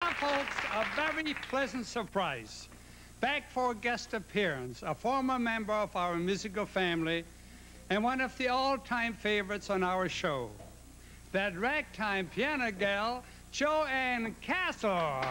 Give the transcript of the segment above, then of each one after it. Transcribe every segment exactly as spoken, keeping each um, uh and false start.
Now, folks, a very pleasant surprise. Back for a guest appearance, a former member of our musical family and one of the all-time favorites on our show, that ragtime piano gal, Joanne Castle.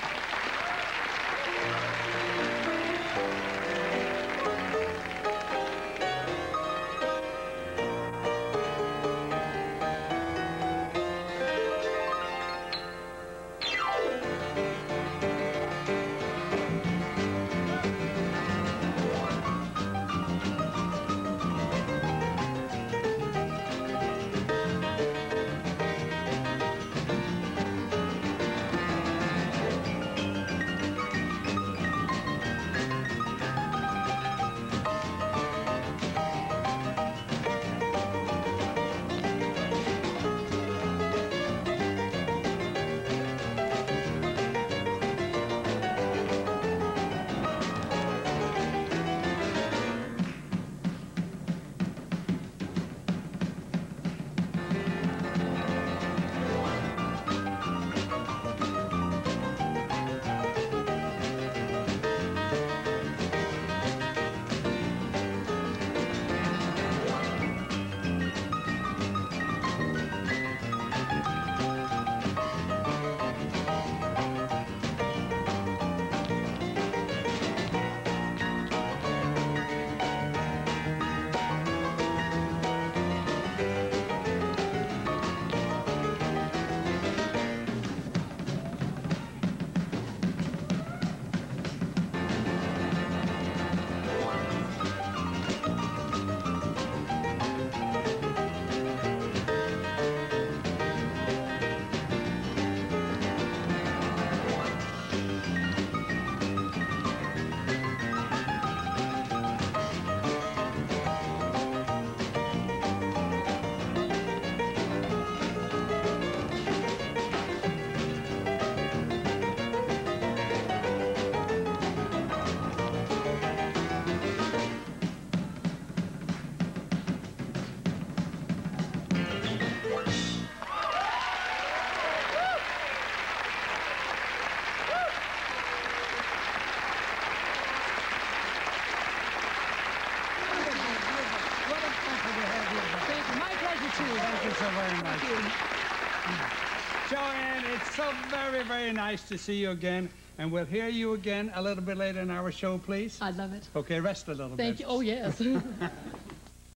Joanne, it's so very, very nice to see you again, and we'll hear you again a little bit later in our show, please. I love it. Okay, rest a little Thank bit. you. Oh, yes.